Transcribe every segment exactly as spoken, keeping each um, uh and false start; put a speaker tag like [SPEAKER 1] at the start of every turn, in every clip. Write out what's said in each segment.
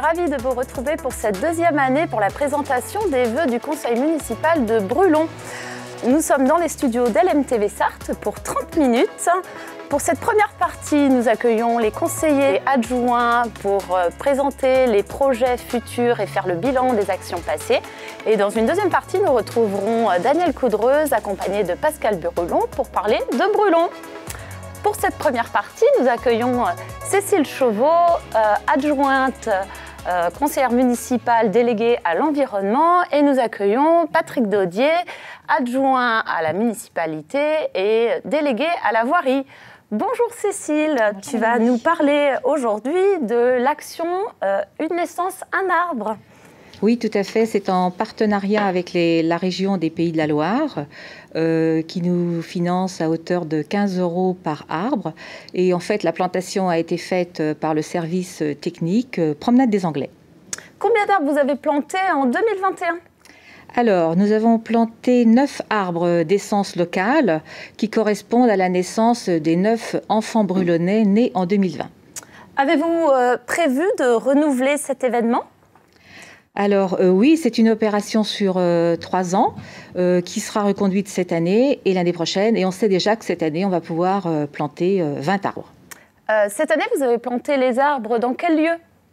[SPEAKER 1] ravie de vous retrouver pour cette deuxième année pour la présentation des vœux du conseil municipal de Brulon. Nous sommes dans les studios d'L M T V Sarthe pour trente minutes. Pour cette première partie, nous accueillons les conseillers adjoints pour présenter les projets futurs et faire le bilan des actions passées. Et dans une deuxième partie, nous retrouverons Daniel Coudreuse accompagné de Pascal Brulon pour parler de Brulon. Pour cette première partie, nous accueillons Cécile Chauveau, euh, adjointe euh, conseillère municipale déléguée à l'environnement, et nous accueillons Patrick Daudier, adjoint à la municipalité et délégué à la voirie. Bonjour Cécile, Bonjour. Tu vas nous parler aujourd'hui de l'action euh, Une naissance, un arbre.
[SPEAKER 2] Oui, tout à fait. C'est en partenariat avec les, la région des Pays de la Loire euh, qui nous finance à hauteur de quinze euros par arbre. Et en fait, la plantation a été faite par le service technique euh, Promenade des Anglais.
[SPEAKER 1] Combien d'arbres vous avez plantés en deux mille vingt et un ?
[SPEAKER 2] Alors, nous avons planté neuf arbres d'essence locale qui correspondent à la naissance des neuf enfants brulonnais nés en deux mille vingt.
[SPEAKER 1] Avez-vous euh, prévu de renouveler cet événement ?
[SPEAKER 2] Alors euh, oui, c'est une opération sur euh, trois ans euh, qui sera reconduite cette année et l'année prochaine. Et on sait déjà que cette année, on va pouvoir euh, planter euh, vingt arbres.
[SPEAKER 1] Euh, cette année, vous avez planté les arbres dans quel lieu ?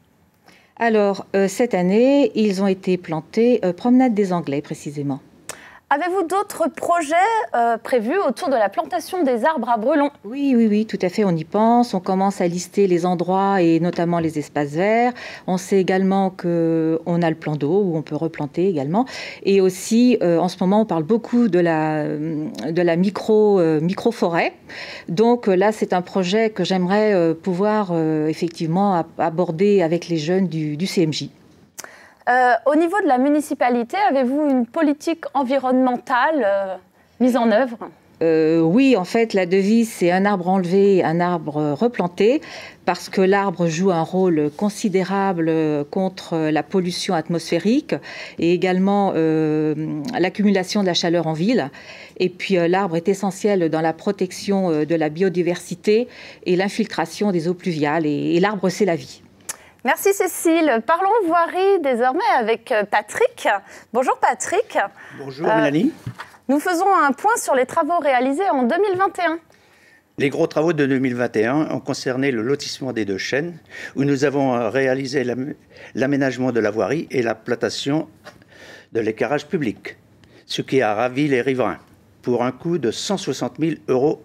[SPEAKER 2] Alors, euh, cette année, ils ont été plantés euh, Promenade des Anglais, précisément.
[SPEAKER 1] Avez-vous d'autres projets euh, prévus autour de la plantation des arbres à Brulon ?
[SPEAKER 2] Oui, oui, oui, tout à fait, on y pense. On commence à lister les endroits et notamment les espaces verts. On sait également qu'on a le plan d'eau où on peut replanter également. Et aussi, euh, en ce moment, on parle beaucoup de la, de la micro, euh, micro-forêt. Donc là, c'est un projet que j'aimerais euh, pouvoir euh, effectivement aborder avec les jeunes du, du C M J.
[SPEAKER 1] Euh, au niveau de la municipalité, avez-vous une politique environnementale euh, mise en œuvre ?
[SPEAKER 2] euh, Oui, en fait, la devise, c'est un arbre enlevé, un arbre replanté, parce que l'arbre joue un rôle considérable contre la pollution atmosphérique et également euh, l'accumulation de la chaleur en ville. Et puis, euh, l'arbre est essentiel dans la protection euh, de la biodiversité et l'infiltration des eaux pluviales. Et, et l'arbre, c'est la vie.
[SPEAKER 1] Merci Cécile. Parlons voirie désormais avec Patrick. Bonjour Patrick.
[SPEAKER 3] Bonjour euh, Mélanie.
[SPEAKER 1] Nous faisons un point sur les travaux réalisés en deux mille vingt et un.
[SPEAKER 3] Les gros travaux de deux mille vingt et un ont concerné le lotissement des deux chênes, où nous avons réalisé l'aménagement de la voirie et la plantation de l'éclairage public, ce qui a ravi les riverains, pour un coût de cent soixante mille euros.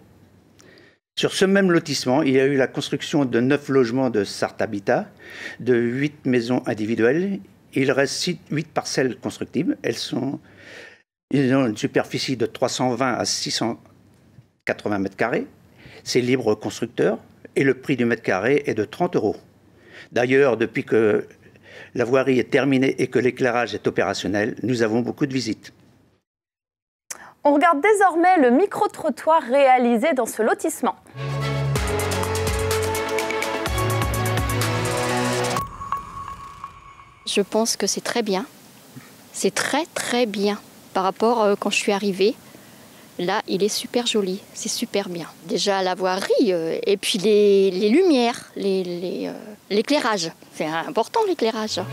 [SPEAKER 3] Sur ce même lotissement, il y a eu la construction de neuf logements de Sarthe Habitat, de huit maisons individuelles. Il reste huit parcelles constructibles. Elles sont, ils ont une superficie de trois cent vingt à six cent quatre-vingts mètres carrés. C'est libre constructeur et le prix du mètre carré est de trente euros. D'ailleurs, depuis que la voirie est terminée et que l'éclairage est opérationnel, nous avons beaucoup de visites.
[SPEAKER 1] On regarde désormais le micro-trottoir réalisé dans ce lotissement.
[SPEAKER 4] Je pense que c'est très bien. C'est très très bien par rapport à quand je suis arrivée. Là, il est super joli, c'est super bien. Déjà la voirie euh, et puis les, les lumières, les, les, euh, l'éclairage. C'est important l'éclairage.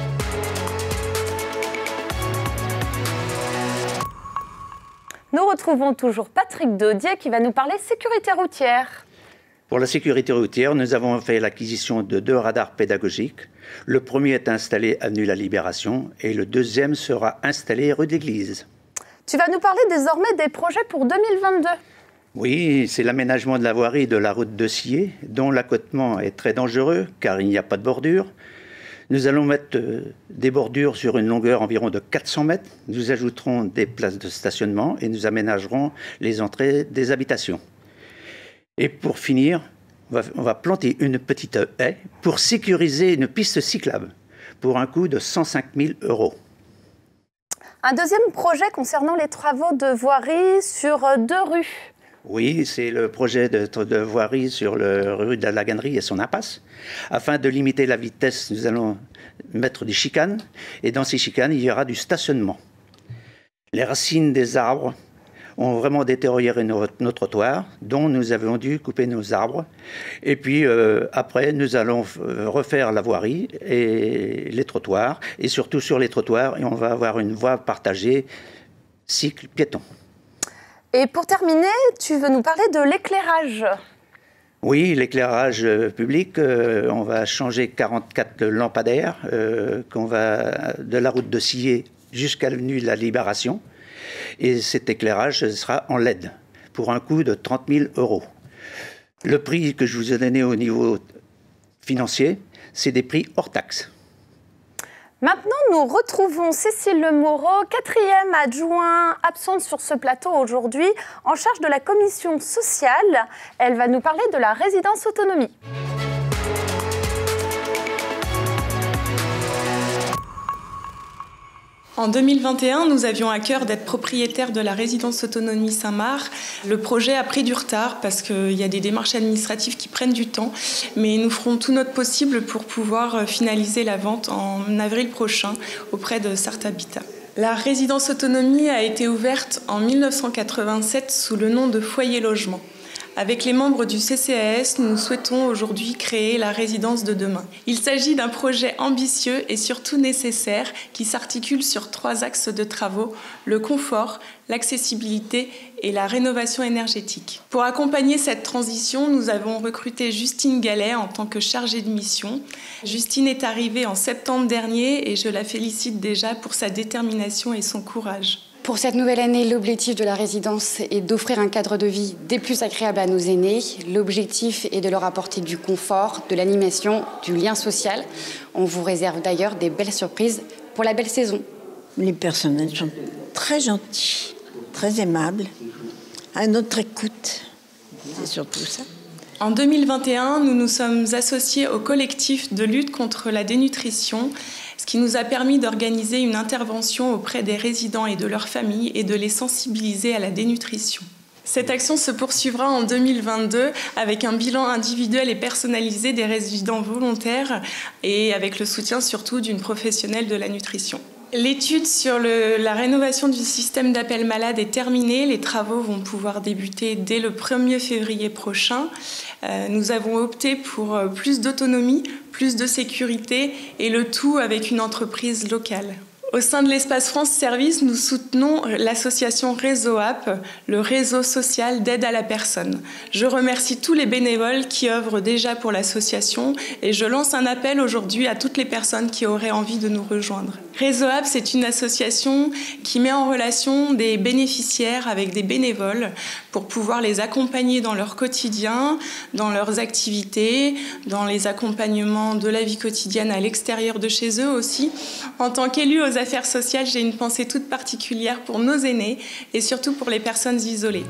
[SPEAKER 1] Nous retrouvons toujours Patrick Daudier qui va nous parler sécurité routière.
[SPEAKER 3] Pour la sécurité routière, nous avons fait l'acquisition de deux radars pédagogiques. Le premier est installé avenue La Libération et le deuxième sera installé rue de l'Église.
[SPEAKER 1] Tu vas nous parler désormais des projets pour deux mille vingt-deux.
[SPEAKER 3] Oui, c'est l'aménagement de la voirie de la route de Sillé, dont l'accotement est très dangereux car il n'y a pas de bordure. Nous allons mettre des bordures sur une longueur environ de quatre cents mètres. Nous ajouterons des places de stationnement et nous aménagerons les entrées des habitations. Et pour finir, on va, on va planter une petite haie pour sécuriser une piste cyclable pour un coût de cent cinq mille euros.
[SPEAKER 1] Un deuxième projet concernant les travaux de voirie sur deux rues.
[SPEAKER 3] Oui, c'est le projet de, de voirie sur la rue de la Laganerie et son impasse. Afin de limiter la vitesse, nous allons mettre des chicanes. Et dans ces chicanes, il y aura du stationnement. Les racines des arbres ont vraiment détérioré nos, nos trottoirs, dont nous avions dû couper nos arbres. Et puis euh, après, nous allons refaire la voirie et les trottoirs, et surtout sur les trottoirs, et on va avoir une voie partagée cycle piéton.
[SPEAKER 1] Et pour terminer, tu veux nous parler de l'éclairage ?
[SPEAKER 3] Oui, l'éclairage public, euh, on va changer quarante-quatre lampadaires euh, qu'on va de la route de Sillé jusqu'à l'avenue de la Libération. Et cet éclairage sera en L E D pour un coût de trente mille euros. Le prix que je vous ai donné au niveau financier, c'est des prix hors taxe.
[SPEAKER 1] Maintenant, nous retrouvons Cécile Lemoreau, quatrième adjoint absente sur ce plateau aujourd'hui, en charge de la commission sociale. Elle va nous parler de la résidence autonomie.
[SPEAKER 5] En deux mille vingt et un, nous avions à cœur d'être propriétaires de la résidence autonomie Saint-Marc. Le projet a pris du retard parce qu'il y a des démarches administratives qui prennent du temps, mais nous ferons tout notre possible pour pouvoir finaliser la vente en avril prochain auprès de Sarthe Habitat. La résidence autonomie a été ouverte en mille neuf cent quatre-vingt-sept sous le nom de Foyer Logement. Avec les membres du C C A S, nous souhaitons aujourd'hui créer la résidence de demain. Il s'agit d'un projet ambitieux et surtout nécessaire qui s'articule sur trois axes de travaux, le confort, l'accessibilité et la rénovation énergétique. Pour accompagner cette transition, nous avons recruté Justine Gallet en tant que chargée de mission. Justine est arrivée en septembre dernier et je la félicite déjà pour sa détermination et son courage.
[SPEAKER 6] Pour cette nouvelle année, l'objectif de la résidence est d'offrir un cadre de vie des plus agréables à nos aînés. L'objectif est de leur apporter du confort, de l'animation, du lien social. On vous réserve d'ailleurs des belles surprises pour la belle saison.
[SPEAKER 7] Les personnels sont très gentils, très aimables, à notre écoute. C'est surtout ça.
[SPEAKER 5] En deux mille vingt et un, nous nous sommes associés au collectif de lutte contre la dénutrition, ce qui nous a permis d'organiser une intervention auprès des résidents et de leurs familles et de les sensibiliser à la dénutrition. Cette action se poursuivra en deux mille vingt-deux avec un bilan individuel et personnalisé des résidents volontaires et avec le soutien surtout d'une professionnelle de la nutrition. L'étude sur le, la rénovation du système d'appel malade est terminée. Les travaux vont pouvoir débuter dès le premier février prochain. Euh, nous avons opté pour plus d'autonomie, plus de sécurité et le tout avec une entreprise locale. Au sein de l'Espace France Service, nous soutenons l'association RéseauApp, le réseau social d'aide à la personne. Je remercie tous les bénévoles qui œuvrent déjà pour l'association et je lance un appel aujourd'hui à toutes les personnes qui auraient envie de nous rejoindre. RéseauApp, c'est une association qui met en relation des bénéficiaires avec des bénévoles pour pouvoir les accompagner dans leur quotidien, dans leurs activités, dans les accompagnements de la vie quotidienne à l'extérieur de chez eux aussi. En tant qu'élue aux affaires sociales, j'ai une pensée toute particulière pour nos aînés et surtout pour les personnes isolées.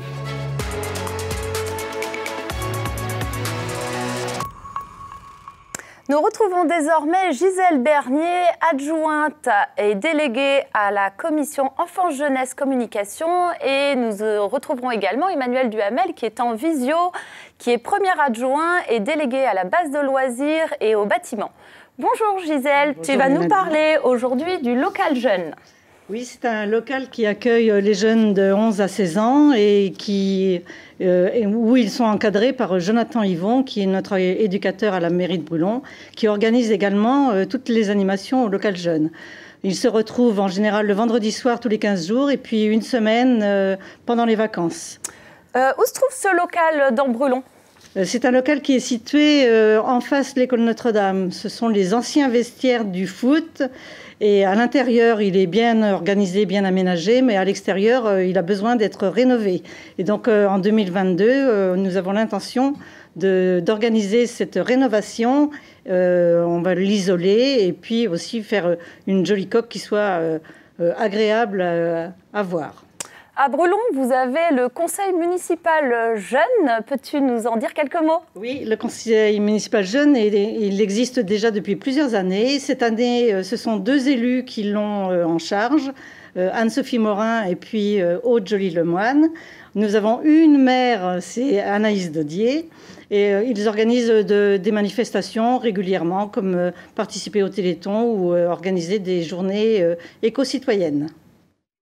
[SPEAKER 1] Nous retrouvons désormais Gisèle Bernier, adjointe et déléguée à la commission Enfance, Jeunesse, Communication. Et nous retrouverons également Emmanuel Duhamel qui est en visio, qui est premier adjoint et délégué à la base de loisirs et au bâtiment. Bonjour Gisèle, Bonjour, tu vas nous parler aujourd'hui du local jeune.
[SPEAKER 8] Oui, c'est un local qui accueille les jeunes de onze à seize ans et qui, euh, où ils sont encadrés par Jonathan Yvon, qui est notre éducateur à la mairie de Brulon, qui organise également euh, toutes les animations au local jeune. Ils se retrouvent en général le vendredi soir tous les quinze jours et puis une semaine euh, pendant les vacances.
[SPEAKER 1] Euh, où se trouve ce local dans Brulon ?
[SPEAKER 8] C'est un local qui est situé euh, en face de l'école Notre-Dame. Ce sont les anciens vestiaires du foot. Et à l'intérieur, il est bien organisé, bien aménagé, mais à l'extérieur, euh, il a besoin d'être rénové. Et donc, euh, en deux mille vingt-deux, euh, nous avons l'intention de, d'organiser cette rénovation. Euh, on va l'isoler et puis aussi faire une jolie coque qui soit euh, euh, agréable à, à voir.
[SPEAKER 1] À Brulon, vous avez le conseil municipal jeune. Peux-tu nous en dire quelques mots ?
[SPEAKER 8] Oui, le conseil municipal jeune, il existe déjà depuis plusieurs années. Cette année, ce sont deux élus qui l'ont en charge, Anne-Sophie Morin et puis Aude Joly-Lemoine. Nous avons une maire, c'est Anaïs Dodier. Et ils organisent de, des manifestations régulièrement, comme participer au Téléthon ou organiser des journées éco-citoyennes.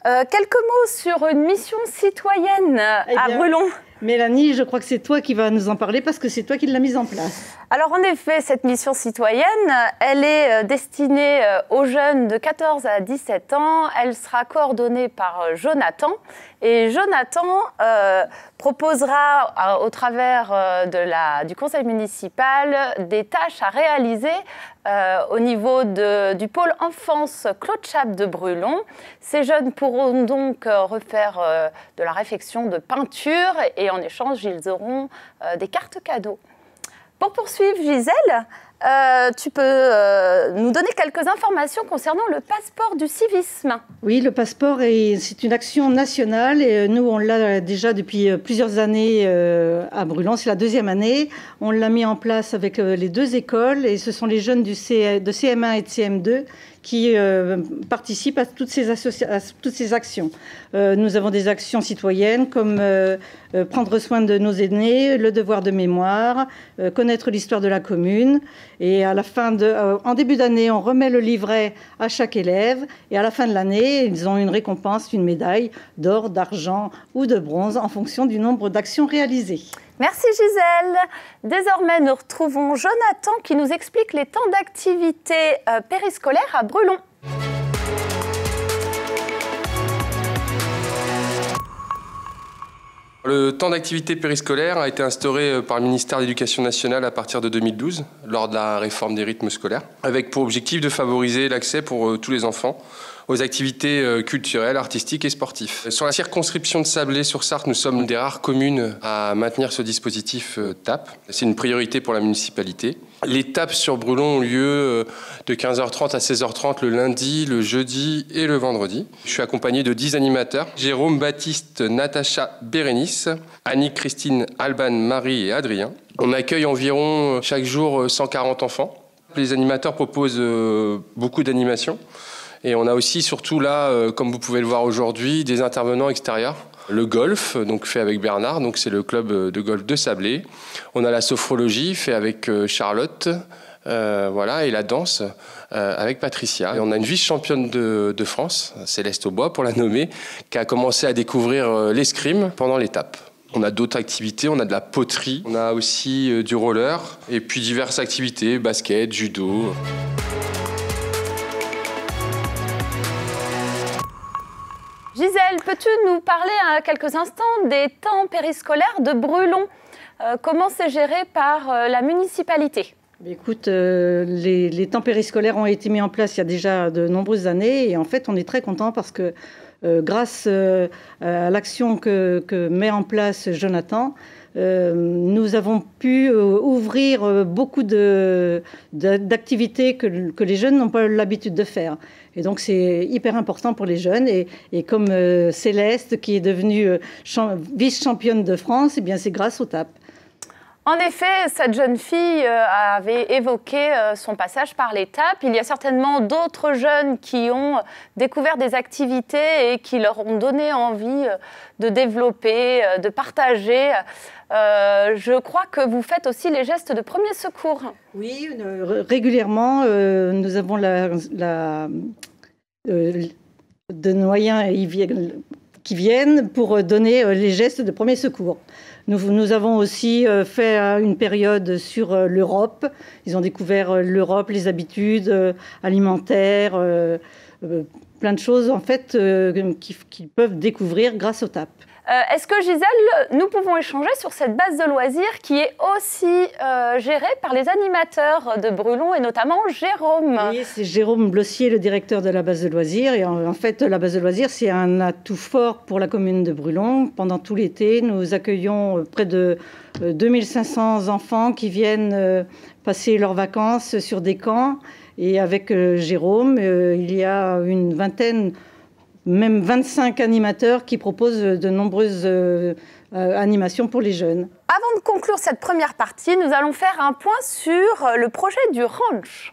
[SPEAKER 1] Euh, quelques mots sur une mission citoyenne
[SPEAKER 8] eh
[SPEAKER 1] à
[SPEAKER 8] bien,
[SPEAKER 1] Brulon.
[SPEAKER 8] Mélanie, je crois que c'est toi qui vas nous en parler parce que c'est toi qui l'as mise en place.
[SPEAKER 1] Alors en effet, cette mission citoyenne, elle est destinée aux jeunes de quatorze à dix-sept ans. Elle sera coordonnée par Jonathan. Et Jonathan euh, proposera euh, au travers euh, de la, du conseil municipal des tâches à réaliser euh, au niveau de, du pôle enfance Claude Chappe de Brulon. Ces jeunes pourront donc euh, refaire euh, de la réfection de peinture et en échange, ils auront euh, des cartes cadeaux. Pour poursuivre, Gisèle, euh, tu peux euh, nous donner quelques informations concernant le passeport du civisme.
[SPEAKER 8] Oui, le passeport, est, c'est une action nationale et nous, on l'a déjà depuis plusieurs années euh, à Brulon. C'est la deuxième année. On l'a mis en place avec euh, les deux écoles et ce sont les jeunes du C, de C M un et de C M deux qui euh, participent à toutes ces, associa- à toutes ces actions. Euh, nous avons des actions citoyennes comme euh, euh, prendre soin de nos aînés, le devoir de mémoire, euh, connaître l'histoire de la commune. Et à la fin de, euh, en début d'année, on remet le livret à chaque élève. Et à la fin de l'année, ils ont une récompense, une médaille d'or, d'argent ou de bronze en fonction du nombre d'actions réalisées.
[SPEAKER 1] Merci Gisèle. Désormais, nous retrouvons Jonathan qui nous explique les temps d'activité euh, périscolaire à Brulon.
[SPEAKER 9] Le temps d'activité périscolaire a été instauré par le ministère de l'Éducation nationale à partir de deux mille douze, lors de la réforme des rythmes scolaires, avec pour objectif de favoriser l'accès pour tous les enfants aux activités culturelles, artistiques et sportives. Sur la circonscription de Sablé-sur-Sarthe, nous sommes une des rares communes à maintenir ce dispositif T A P. C'est une priorité pour la municipalité. Les T A P sur Brulon ont lieu de quinze heures trente à seize heures trente le lundi, le jeudi et le vendredi. Je suis accompagné de dix animateurs. Jérôme, Baptiste, Natacha, Bérénice, Annick, Christine, Alban, Marie et Adrien. On accueille environ chaque jour cent quarante enfants. Les animateurs proposent beaucoup d'animations. Et on a aussi, surtout là, comme vous pouvez le voir aujourd'hui, des intervenants extérieurs. Le golf, donc fait avec Bernard, donc c'est le club de golf de Sablé. On a la sophrologie, fait avec Charlotte, euh, voilà, et la danse euh, avec Patricia. Et on a une vice-championne de, de France, Céleste Aubois pour la nommer, qui a commencé à découvrir l'escrime pendant l'étape. On a d'autres activités, on a de la poterie, on a aussi euh, du roller, et puis diverses activités, basket, judo.
[SPEAKER 1] Gisèle, peux-tu nous parler à quelques instants des temps périscolaires de Brulon? euh, Comment c'est géré par euh, la municipalité?
[SPEAKER 8] Écoute, euh, les, les temps périscolaires ont été mis en place il y a déjà de nombreuses années et en fait, on est très content parce que euh, grâce euh, à l'action que, que met en place Jonathan, Euh, nous avons pu euh, ouvrir euh, beaucoup de, de, d'activités que, que les jeunes n'ont pas l'habitude de faire. Et donc, c'est hyper important pour les jeunes. Et, et comme euh, Céleste, qui est devenue euh, champ, vice-championne de France, eh bien, c'est grâce au T A P.
[SPEAKER 1] En effet, cette jeune fille avait évoqué son passage par les T A P. Il y a certainement d'autres jeunes qui ont découvert des activités et qui leur ont donné envie de développer, de partager. Euh, je crois que vous faites aussi les gestes de premier secours.
[SPEAKER 8] Oui, euh, régulièrement, euh, nous avons la, la, euh, de moyens qui viennent pour donner les gestes de premier secours. Nous, nous avons aussi fait une période sur l'Europe. Ils ont découvert l'Europe, les habitudes alimentaires, euh, plein de choses en fait euh, qu'ils, qu'ils peuvent découvrir grâce au T A P.
[SPEAKER 1] Euh, est-ce que, Gisèle, nous pouvons échanger sur cette base de loisirs qui est aussi euh, gérée par les animateurs de Brulon et notamment Jérôme?
[SPEAKER 8] Oui, c'est Jérôme Blossier, le directeur de la base de loisirs. Et en, en fait, la base de loisirs, c'est un atout fort pour la commune de Brulon. Pendant tout l'été, nous accueillons près de euh, deux mille cinq cents enfants qui viennent euh, passer leurs vacances sur des camps. Et avec euh, Jérôme, euh, il y a une vingtaine, même vingt-cinq animateurs qui proposent de nombreuses euh, euh, animations pour les jeunes.
[SPEAKER 1] Avant de conclure cette première partie, nous allons faire un point sur le projet du ranch.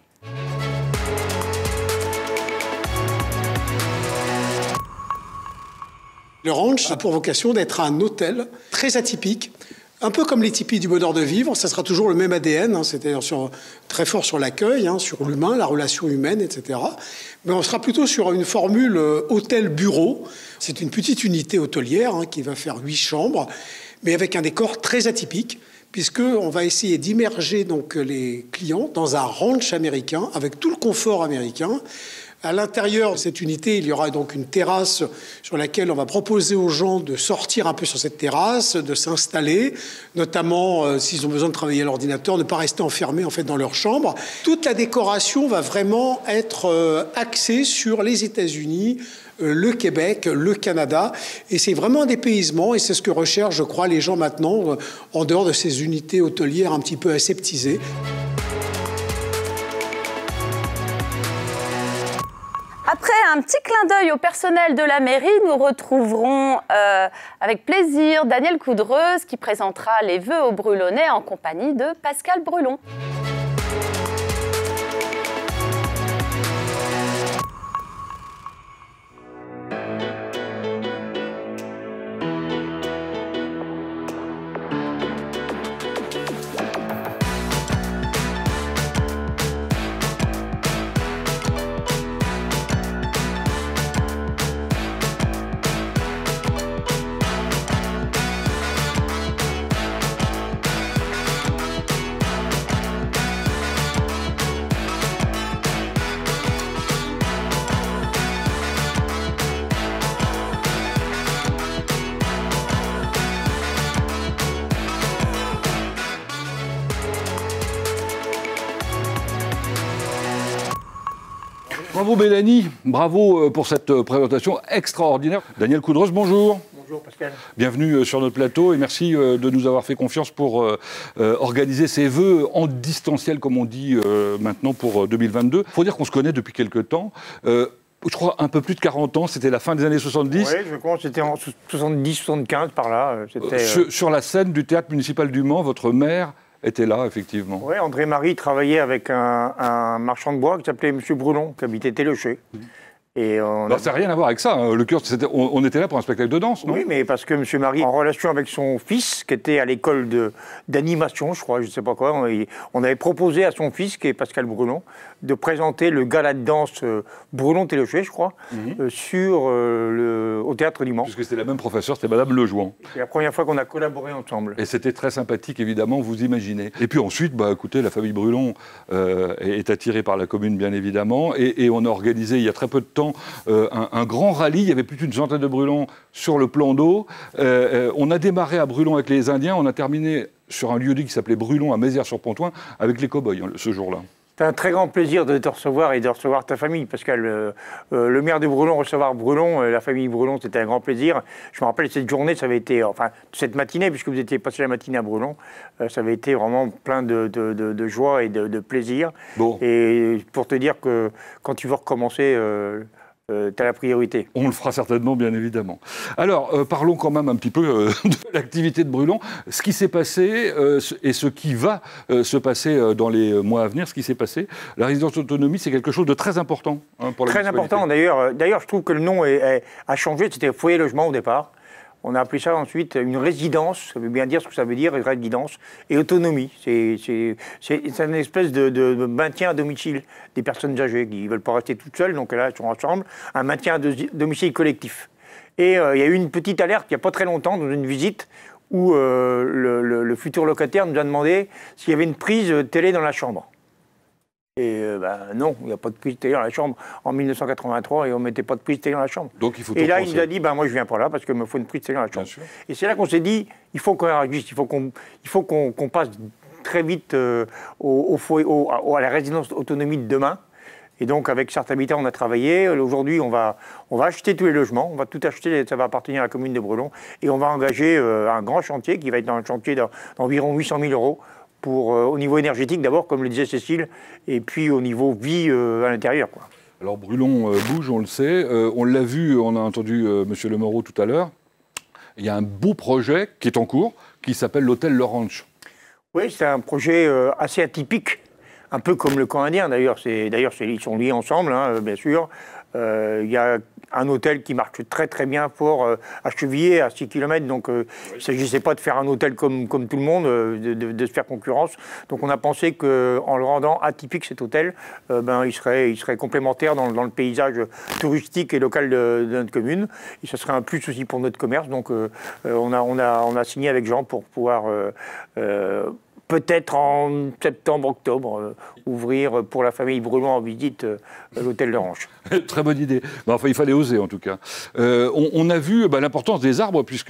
[SPEAKER 10] Le ranch a pour vocation d'être un hôtel très atypique, Un peu comme les tipis du bonheur de vivre, ça sera toujours le même A D N, hein, c'est-à-dire sur, très fort sur l'accueil, hein, sur l'humain, la relation humaine, et cetera. Mais on sera plutôt sur une formule euh, hôtel-bureau. C'est une petite unité hôtelière hein, qui va faire huit chambres, mais avec un décor très atypique, puisqu'on va essayer d'immerger donc les clients dans un ranch américain, avec tout le confort américain. À l'intérieur de cette unité, il y aura donc une terrasse sur laquelle on va proposer aux gens de sortir un peu sur cette terrasse, de s'installer, notamment euh, s'ils ont besoin de travailler à l'ordinateur, ne pas rester enfermés en fait dans leur chambre. Toute la décoration va vraiment être euh, axée sur les États-Unis, euh, le Québec, le Canada, et c'est vraiment un dépaysement, et c'est ce que recherchent, je crois, les gens maintenant, euh, en dehors de ces unités hôtelières un petit peu aseptisées.
[SPEAKER 1] Après un petit clin d'œil au personnel de la mairie, nous retrouverons euh, avec plaisir Danielle Coudreuse qui présentera les vœux aux Brulonnais en compagnie de Pascal Brulon.
[SPEAKER 11] Bravo Mélanie, bravo pour cette présentation extraordinaire. Danielle Coudreuse, bonjour.
[SPEAKER 12] Bonjour Pascal.
[SPEAKER 11] Bienvenue sur notre plateau et merci de nous avoir fait confiance pour euh, organiser ces vœux en distanciel, comme on dit euh, maintenant pour deux mille vingt-deux. Il faut dire qu'on se connaît depuis quelques temps. Euh, je crois un peu plus de quarante ans, c'était la fin des années soixante-dix.
[SPEAKER 12] Oui, je crois que c'était en soixante-dix soixante-quinze par là.
[SPEAKER 11] Euh, sur, sur la scène du théâtre municipal du Mans, votre mère était là, effectivement.
[SPEAKER 12] Oui, André-Marie travaillait avec un, un marchand de bois qui s'appelait M. Brulon, qui habitait Téléché. Mmh. Et on
[SPEAKER 11] a... Ça n'a rien à voir avec ça. Hein. Le cœur, on, on était là pour un spectacle de danse, non?
[SPEAKER 12] Oui, mais parce que M. Marie, en relation avec son fils, qui était à l'école d'animation, je crois, je ne sais pas quoi, on, on avait proposé à son fils, qui est Pascal Brulon, de présenter le gala de danse euh, Brulon-Téléché, je crois, mmh. euh, sur, euh, le, au Théâtre du Mans.
[SPEAKER 11] Puisque c'était la même professeure, c'était Madame Lejouan.
[SPEAKER 12] C'est la première fois qu'on a collaboré ensemble.
[SPEAKER 11] Et c'était très sympathique, évidemment, vous imaginez. Et puis ensuite, bah, écoutez, la famille Brulon euh, est attirée par la commune, bien évidemment, et, et on a organisé, il y a très peu de temps, euh, un, un grand rallye. Il y avait plus d'une centaine de Brulons sur le plan d'eau. Euh, euh, on a démarré à Brulon avec les Indiens, on a terminé sur un lieu-dit qui s'appelait Brulon, à Mézières-sur-Pontoin, avec les cow-boys, hein, ce jour-là.
[SPEAKER 12] C'est un très grand plaisir de te recevoir et de recevoir ta famille, Pascal. Euh, euh, le maire de Brulon, recevoir Brulon, euh, la famille Brulon, c'était un grand plaisir. Je me rappelle, cette journée, ça avait été, enfin, cette matinée, puisque vous étiez passé la matinée à Brulon, euh, ça avait été vraiment plein de, de, de, de joie et de, de plaisir. Bon. Et pour te dire que quand tu veux recommencer... Euh, Euh, t'as la priorité.
[SPEAKER 11] On le fera certainement, bien évidemment. Alors, euh, parlons quand même un petit peu euh, de l'activité de Brulon. Ce qui s'est passé euh, et ce qui va euh, se passer euh, dans les mois à venir, ce qui s'est passé. La résidence autonomie, c'est quelque chose de très important hein, pour la
[SPEAKER 12] Très important, d'ailleurs. D'ailleurs, je trouve que le nom est, est, a changé. C'était foyer logement au départ. On a appelé ça ensuite une résidence, ça veut bien dire ce que ça veut dire, résidence, et autonomie. C'est une espèce de, de, de maintien à domicile des personnes âgées qui ne veulent pas rester toutes seules, donc là, elles sont ensemble, un maintien à domicile collectif. Et euh, il y a eu une petite alerte il n'y a pas très longtemps, dans une visite, où euh, le, le, le futur locataire nous a demandé s'il y avait une prise télé dans la chambre. Et euh, ben, non, il n'y a pas de prise télé dans la chambre en mille neuf cent quatre-vingt-trois et on ne mettait pas de prise télé dans la chambre.
[SPEAKER 11] Donc, il faut
[SPEAKER 12] et là,
[SPEAKER 11] penser.
[SPEAKER 12] il nous a dit, ben, moi je ne viens pas là parce qu'il me faut une prise télé dans la chambre. Et c'est là qu'on s'est dit, il faut qu'on réagisse, il faut qu'on qu'on qu'on passe très vite euh, au, au foyer, au, à la résidence autonomie de demain. Et donc, avec Sarthabitat, on a travaillé. Aujourd'hui, on va, on va acheter tous les logements. On va tout acheter, ça va appartenir à la commune de Brulon. Et on va engager euh, un grand chantier qui va être un chantier d'environ huit cent mille euros. Pour, euh, au niveau énergétique d'abord, comme le disait Cécile, et puis au niveau vie euh, à l'intérieur.
[SPEAKER 11] Alors Brulon euh, bouge, on le sait. Euh, on l'a vu, on a entendu euh, M. Le Moreau tout à l'heure. Il y a un beau projet qui est en cours, qui s'appelle l'hôtel Le Ranch.
[SPEAKER 12] Oui, c'est un projet euh, assez atypique, un peu comme le camp indien d'ailleurs. D'ailleurs, ils sont liés ensemble, hein, bien sûr. Euh, il y a un hôtel qui marche très très bien fort euh, à Chevilliers, à six kilomètres. Donc euh, il ne s'agissait pas de faire un hôtel comme, comme tout le monde, euh, de, de, de se faire concurrence. Donc on a pensé qu'en le rendant atypique cet hôtel, euh, ben, il, serait, il serait complémentaire dans, dans le paysage touristique et local de, de notre commune. Et ce serait un plus aussi pour notre commerce. Donc euh, on, a, on, a, on a signé avec Jean pour pouvoir... Euh, euh, peut-être en septembre, octobre, euh, ouvrir pour la famille Brulon en visite euh, l'hôtel de Ranche.
[SPEAKER 11] Très bonne idée. Ben, enfin, il fallait oser, en tout cas. Euh, on, on a vu ben, l'importance des arbres, puisque,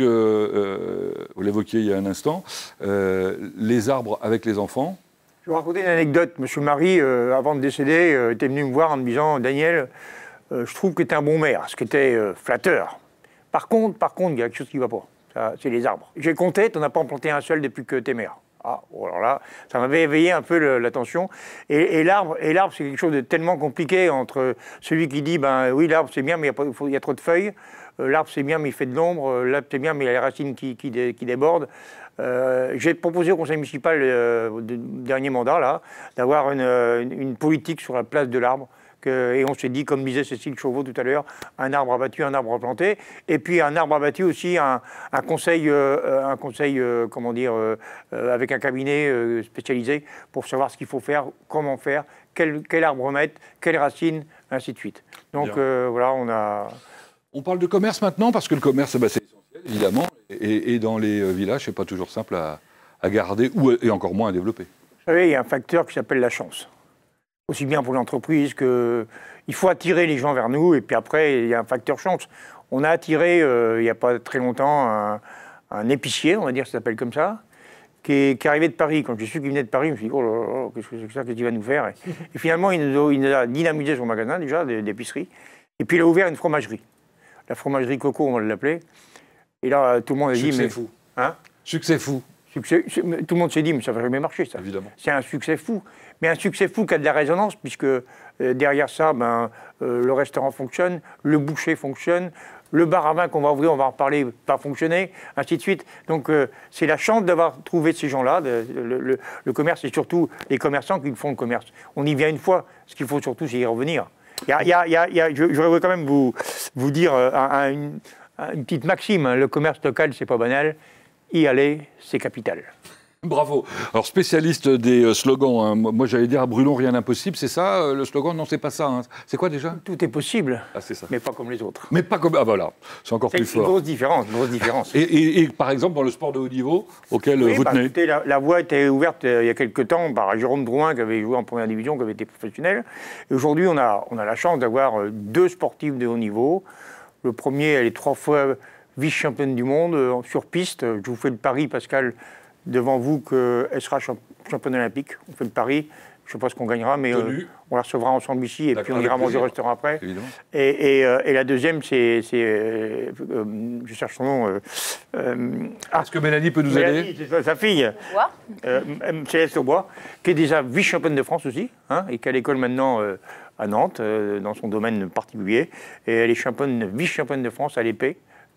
[SPEAKER 11] euh, vous l'évoquiez il y a un instant, euh, les arbres avec les enfants.
[SPEAKER 12] Je vais vous raconter une anecdote. Monsieur le mari, euh, avant de décéder, euh, était venu me voir en me disant « Daniel, euh, je trouve que tu es un bon maire », ce qui était euh, flatteur. Par contre, par contre, il y a quelque chose qui ne va pas. Ça, c'est les arbres. J'ai compté, tu n'en as pas planté un seul depuis que tu es maire. Ah, oh, alors là, ça m'avait éveillé un peu l'attention. Et, et l'arbre, et l'arbre, c'est quelque chose de tellement compliqué entre celui qui dit, ben oui, l'arbre c'est bien, mais il y, y a trop de feuilles. Euh, l'arbre c'est bien, mais il fait de l'ombre. Euh, l'arbre c'est bien, mais il y a les racines qui, qui, dé, qui débordent. Euh, J'ai proposé au conseil municipal euh, du dernier mandat là, d'avoir une, une, une politique sur la place de l'arbre. Que, et on s'est dit, comme disait Cécile Chauveau tout à l'heure, un arbre abattu, un arbre planté, et puis un arbre abattu aussi, un, un conseil, euh, un conseil euh, comment dire, euh, avec un cabinet euh, spécialisé pour savoir ce qu'il faut faire, comment faire, quel, quel arbre mettre, quelles racines, ainsi de suite. Donc euh, voilà, on a...
[SPEAKER 11] On parle de commerce maintenant, parce que le commerce, bah, c'est essentiel, évidemment, et, et dans les villages, c'est pas toujours simple à, à garder, ou, et encore moins à développer.
[SPEAKER 12] Vous savez, il y a un facteur qui s'appelle la chance. Aussi bien pour l'entreprise que... Il faut attirer les gens vers nous, et puis après, il y a un facteur chance. On a attiré, euh, il n'y a pas très longtemps, un, un épicier, on va dire, ça s'appelle comme ça, qui est, qui est arrivé de Paris. Quand j'ai su qu'il venait de Paris, je me suis dit, oh là là, qu'est-ce que c'est que ça, qu'est-ce qu'il va nous faire? Et, et finalement, il nous, a, il nous a dynamisé son magasin, déjà, d'épicerie, et puis il a ouvert une fromagerie. La fromagerie Coco, on va l'appeler. Et là, tout le monde a dit,
[SPEAKER 11] succès
[SPEAKER 12] mais...
[SPEAKER 11] fou.
[SPEAKER 12] Hein?
[SPEAKER 11] Succès fou.
[SPEAKER 12] Succès, tout le monde s'est dit, mais ça ne va jamais marcher, ça.
[SPEAKER 11] Évidemment.
[SPEAKER 12] C'est un succès fou. Mais un succès fou qui a de la résonance, puisque euh, derrière ça, ben, euh, le restaurant fonctionne, le boucher fonctionne, le bar à vin qu'on va ouvrir, on va en reparler, va fonctionner, ainsi de suite. Donc euh, c'est la chance d'avoir trouvé ces gens-là, le, le, le commerce, et surtout les commerçants qui font le commerce. On y vient une fois, ce qu'il faut surtout, c'est y revenir. Y a, y a, y a, y a, je, je voudrais quand même vous, vous dire euh, un, un, une, une petite maxime, hein. Le commerce local, c'est pas banal, y aller, c'est capital.
[SPEAKER 11] Bravo. Alors, spécialiste des euh, slogans, hein. Moi j'allais dire à Brulon, rien d'impossible, c'est ça euh, le slogan? Non, c'est pas ça. Hein. C'est quoi déjà?
[SPEAKER 12] Tout est possible,
[SPEAKER 11] ah, c'est ça.
[SPEAKER 12] Mais pas comme les autres.
[SPEAKER 11] Mais pas comme... Ah voilà, c'est encore plus fort.
[SPEAKER 12] C'est une grosse différence, une grosse différence.
[SPEAKER 11] Et, et, et par exemple, dans le sport de haut niveau, auquel
[SPEAKER 12] oui,
[SPEAKER 11] vous
[SPEAKER 12] bah,
[SPEAKER 11] tenez
[SPEAKER 12] écoutez, la, la voie était ouverte euh, il y a quelques temps par Jérôme Drouin, qui avait joué en première division, qui avait été professionnel. Et aujourd'hui, on a, on a la chance d'avoir euh, deux sportifs de haut niveau. Le premier, elle est trois fois vice-championne du monde euh, sur piste. Je vous fais le pari, Pascal, devant vous, qu'elle sera championne olympique. On fait le pari, je ne sais pas ce qu'on gagnera, mais euh, on la recevra ensemble ici, et puis on ira manger au restaurant après. Et, et, euh, et la deuxième, c'est, euh, euh, je cherche son nom. Euh, euh,
[SPEAKER 11] ah, Est-ce que Mélanie peut nous
[SPEAKER 12] Mélanie,
[SPEAKER 11] aider?
[SPEAKER 12] C'est sa fille, euh, Céleste Aubois, qui est déjà vice-championne de France aussi, hein, et qui est à l'école maintenant euh, à Nantes, euh, dans son domaine particulier. Et elle est championne, vice-championne de France à l'épée.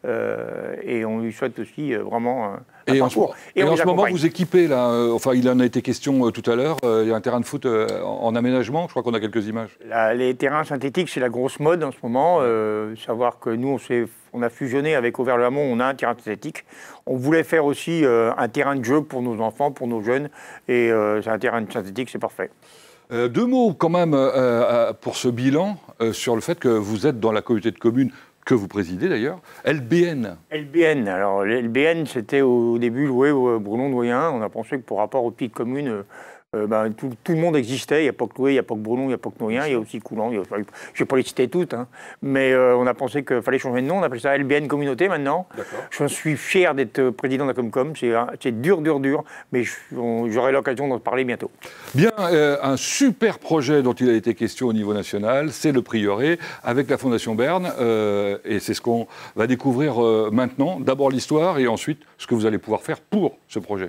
[SPEAKER 12] Euh, et on lui souhaite aussi euh, vraiment un, un
[SPEAKER 11] et
[SPEAKER 12] parcours.
[SPEAKER 11] En, et, et en ce moment, vous équipez, là, euh, enfin, il en a été question euh, tout à l'heure, euh, il y a un terrain de foot euh, en, en aménagement, je crois qu'on a quelques images.
[SPEAKER 12] La, les terrains synthétiques, c'est la grosse mode en ce moment. Euh, savoir que nous, on, s'est, on a fusionné avec Auvers-le-Hamon, on a un terrain synthétique. On voulait faire aussi euh, un terrain de jeu pour nos enfants, pour nos jeunes, et euh, c'est un terrain synthétique, c'est parfait.
[SPEAKER 11] Euh, deux mots quand même euh, pour ce bilan, euh, sur le fait que vous êtes dans la communauté de communes que vous présidez d'ailleurs, L B N.
[SPEAKER 12] L B N, alors L B N, c'était au début loué au Brulon-Doyen. On a pensé que pour rapport aux petites communes, euh, ben, tout, tout le monde existait. Il n'y a pas que Loué, il n'y a pas que Brulon, il n'y a pas que Noyen, il y a aussi Coulan. Je ne vais pas les citer toutes, hein. Mais euh, on a pensé qu'il fallait changer de nom. On appelle ça L B N Communauté maintenant. Je suis fier d'être président de la Comcom. C'est dur, dur, dur, mais j'aurai l'occasion d'en parler bientôt.
[SPEAKER 11] Bien, euh, un super projet dont il a été question au niveau national, c'est le prieuré avec la Fondation Berne. Euh, et c'est ce qu'on va découvrir euh, maintenant. D'abord l'histoire et ensuite ce que vous allez pouvoir faire pour ce projet.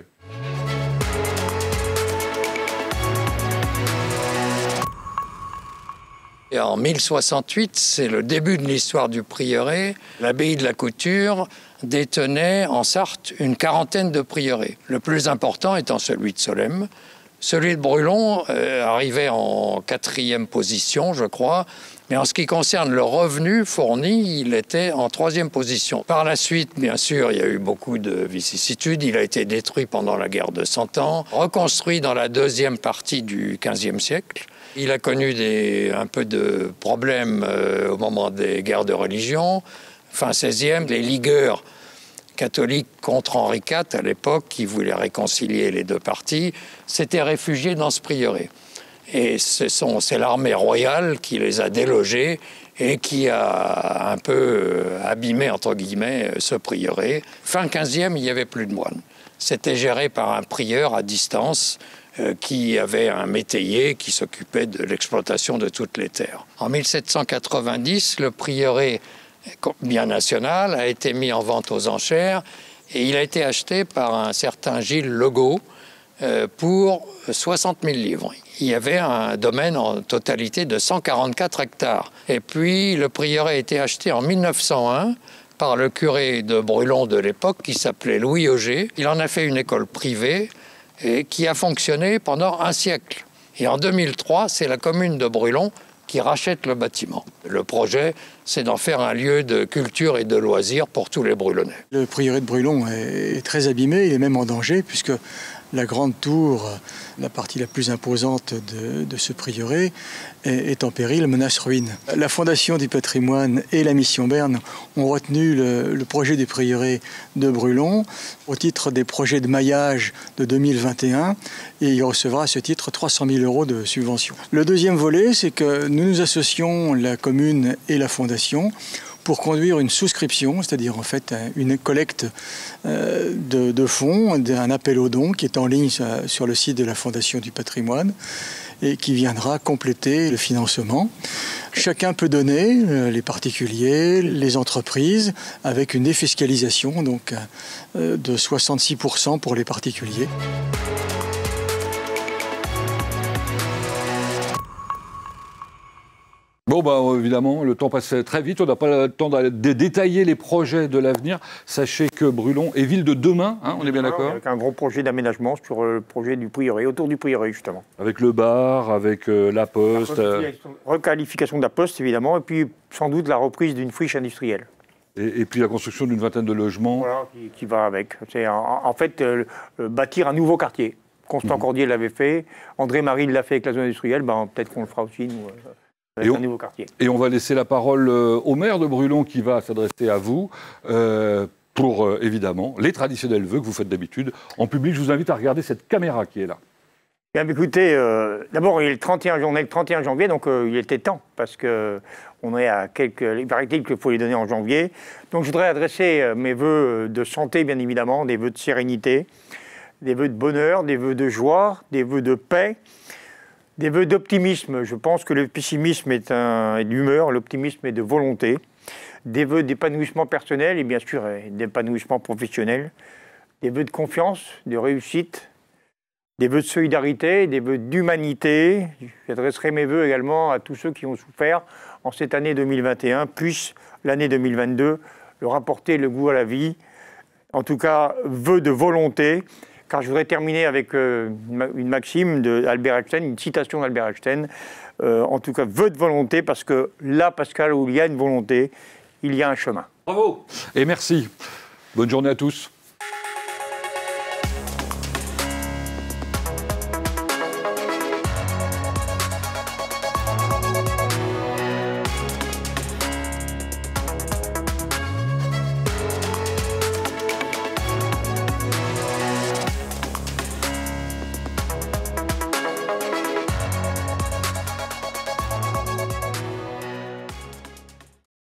[SPEAKER 13] Et en mille soixante-huit, c'est le début de l'histoire du prieuré. L'abbaye de la Couture détenait en Sarthe une quarantaine de prieurés. Le plus important étant celui de Solesmes. Celui de Brulon euh, arrivait en quatrième position, je crois, Mais en ce qui concerne le revenu fourni, il était en troisième position. Par la suite, bien sûr, il y a eu beaucoup de vicissitudes. Il a été détruit pendant la guerre de Cent Ans, reconstruit dans la deuxième partie du quinzième siècle. Il a connu des, un peu de problèmes euh, au moment des guerres de religion. Fin seizième, les ligueurs catholiques contre Henri quatre, à l'époque, qui voulaient réconcilier les deux parties, s'étaient réfugiés dans ce prieuré. Et c'est l'armée royale qui les a délogés et qui a un peu abîmé, entre guillemets, ce prieuré. Fin quinzième, il n'y avait plus de moines. C'était géré par un prieur à distance euh, qui avait un métayer qui s'occupait de l'exploitation de toutes les terres. En mille sept cent quatre-vingt-dix, le prieuré bien national a été mis en vente aux enchères et il a été acheté par un certain Gilles Legault euh, pour soixante mille livres. Il y avait un domaine en totalité de cent quarante-quatre hectares. Et puis, le prieuré a été acheté en mille neuf cent un par le curé de Brulon de l'époque, qui s'appelait Louis Auger. Il en a fait une école privée et qui a fonctionné pendant un siècle. Et en deux mille trois, c'est la commune de Brulon qui rachète le bâtiment. Le projet, c'est d'en faire un lieu de culture et de loisirs pour tous les Brulonnais.
[SPEAKER 14] Le prieuré de Brulon est très abîmé, il est même en danger, puisque la grande tour, la partie la plus imposante de, de ce prieuré, est, est en péril, menace ruine. La Fondation du patrimoine et la Mission Berne ont retenu le, le projet du prieuré de Brulon au titre des projets de maillage de deux mille vingt et un et il recevra à ce titre trois cent mille euros de subvention. Le deuxième volet, c'est que nous nous associons, la commune et la Fondation, pour conduire une souscription, c'est-à-dire en fait une collecte euh, de, de fonds, un appel aux dons qui est en ligne sur, sur le site de la Fondation du patrimoine et qui viendra compléter le financement. Chacun peut donner, euh, les particuliers, les entreprises, avec une défiscalisation donc, euh, de soixante-six pour cent pour les particuliers.
[SPEAKER 11] Bon, bah, évidemment, le temps passe très vite. On n'a pas le temps de détailler les projets de l'avenir. Sachez que Brulon est ville de demain, hein, on est bien d'accord ?
[SPEAKER 12] Avec un gros projet d'aménagement sur le projet du prieuré, autour du prieuré, justement.
[SPEAKER 11] Avec le bar, avec euh, la poste.
[SPEAKER 12] La requalification de la poste, évidemment, et puis sans doute la reprise d'une friche industrielle.
[SPEAKER 11] Et, et puis la construction d'une vingtaine de logements.
[SPEAKER 12] Voilà, qui, qui va avec. C'est en, en fait euh, bâtir un nouveau quartier. Constant mmh. Cordier l'avait fait, André-Marie l'a fait avec la zone industrielle, ben, peut-être qu'on le fera aussi, nous. Euh,
[SPEAKER 11] Et on, nouveau quartier. et on va laisser la parole au maire de Brulon qui va s'adresser à vous euh, pour, euh, évidemment, les traditionnels vœux que vous faites d'habitude. En public, je vous invite à regarder cette caméra qui est là.
[SPEAKER 12] Bien, écoutez, euh, d'abord, il est le trente et un, on est le trente et un janvier, donc euh, il était temps, parce qu'on est à quelques... Il paraît qu'il faut les donner en janvier. Donc je voudrais adresser euh, mes vœux de santé, bien évidemment, des vœux de sérénité, des vœux de bonheur, des vœux de joie, des vœux de paix, des vœux d'optimisme. Je pense que le pessimisme est, un, est d'humeur, l'optimisme est de volonté. Des vœux d'épanouissement personnel et bien sûr d'épanouissement professionnel. Des vœux de confiance, de réussite. Des vœux de solidarité, des vœux d'humanité. J'adresserai mes vœux également à tous ceux qui ont souffert en cette année deux mille vingt et un, puisse l'année deux mille vingt-deux leur apporter le goût à la vie. En tout cas, vœux de volonté. Car je voudrais terminer avec euh, une maxime d'Albert Einstein, une citation d'Albert Einstein. Euh, en tout cas, vœu de volonté, parce que là, Pascal, où il y a une volonté, il y a un chemin.
[SPEAKER 11] Bravo et merci. Bonne journée à tous.